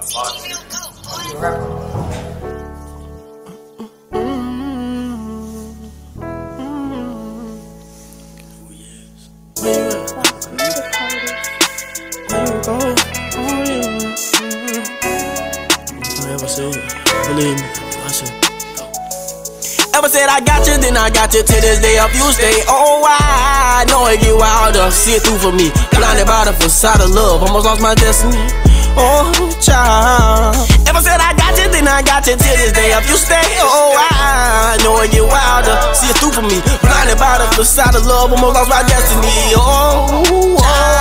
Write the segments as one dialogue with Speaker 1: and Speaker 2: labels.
Speaker 1: Believe me, Ever said I got you, then I got you till this day up. You stay, oh, I know it get wilder. See it through for me. Blinded by the facade of love, almost lost my destiny. Oh, child. Ever said I got you, then I got you till this day up. You stay, oh, I know it get wilder. See it through for me. Blinded by the facade of love, almost lost my destiny. Oh,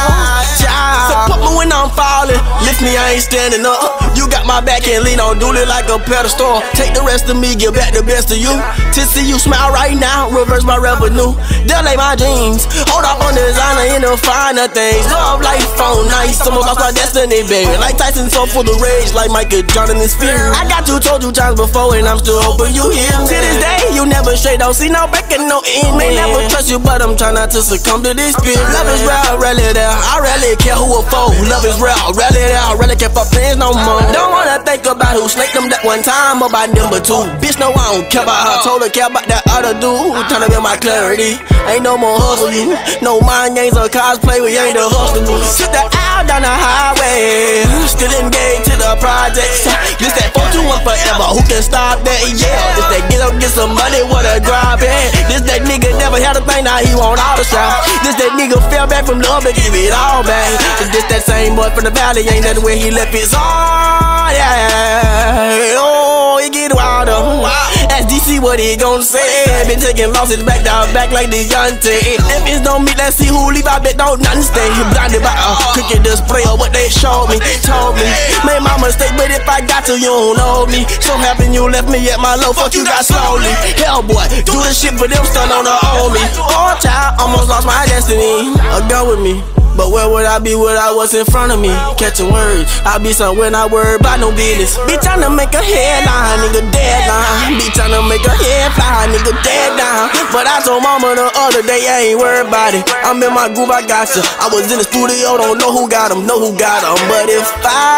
Speaker 1: child. Support me when I'm falling. Lift me, I ain't standing up. You got my back and lean on Dooley like a pedestal. Take the rest of me, give back the best of you. To see you smile right now, reverse my revenue. Delay my dreams. Hold up on designer in the finer things. Love life on nice. Almost lost my destiny, baby. Like Tyson, so full of rage, like Michael Jordan in spirit. I got you, told you times before, and I'm still hoping you hear. To this day, you never straight, don't see no breaking, no end. May never trust you, but I'm trying not to succumb to this spirit. Love is real, rarely there. I rarely care who a foe. Love is real, rarely there. I rarely care for plans no more. Don't wanna think about who snaked them that one time, about number two. Bitch, no, I don't care about her. Told her care about that other dude. Tryna get my clarity. Ain't no more hustle you. No mind games or cosplay, we ain't the hustle. Sit that out down the highway. Still engaged to the projects. This that 421 forever. Who can stop that? Yeah. This that get up, get some money, what a drop it. This that nigga never had a thing, now he want all the shots. This that nigga fell back from love to give it all back. This that same boy from the valley, ain't that where he left his all. Yeah. Oh, he get wilder. Ask DC what he gon' say. Been taking losses back down back like the Yante. If it's don't meet, let's see who leave. I bet don't nothing stay. Blinded by a cricket display of what they showed me, told me. Made my mistake, but if I got to, you don't know me. So happen you left me at my low, fuck you got slowly. Hell boy, do the shit for them, stun on the owe me. Oh child, almost lost my destiny. Go with me. But where would I be without what's in front of me? Catching words, I be somewhere not worried about no business. Be tryna make a headline, nigga deadline. Be tryna make a headline, nigga dead down. But I told mama the other day I ain't worried about it. I'm in my groove, I got you. I was in the studio, don't know who got him, know who got him. But if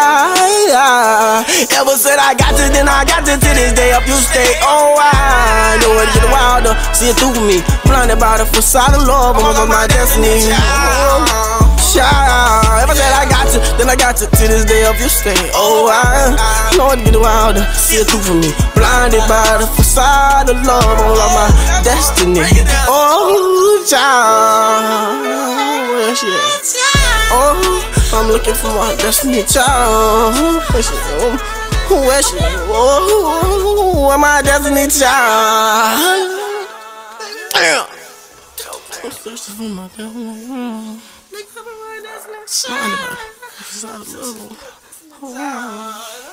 Speaker 1: I ever said I got you, then I got you till this day up. You stay, oh I know it get wilder. See it through for me. Blinded by the facade of love, I'm on my destiny. Child, if I said I got you, then I got you till this day up. You stay, oh I know it get wilder. See it through for me. Blinded by the facade of love, all of my destiny. Oh child, where she at? Oh, I'm looking for my destiny, child. Where she at? Where she at? Oh, where my destiny, child? Damn. I'm thirsty for my destiny. Nigga, that's not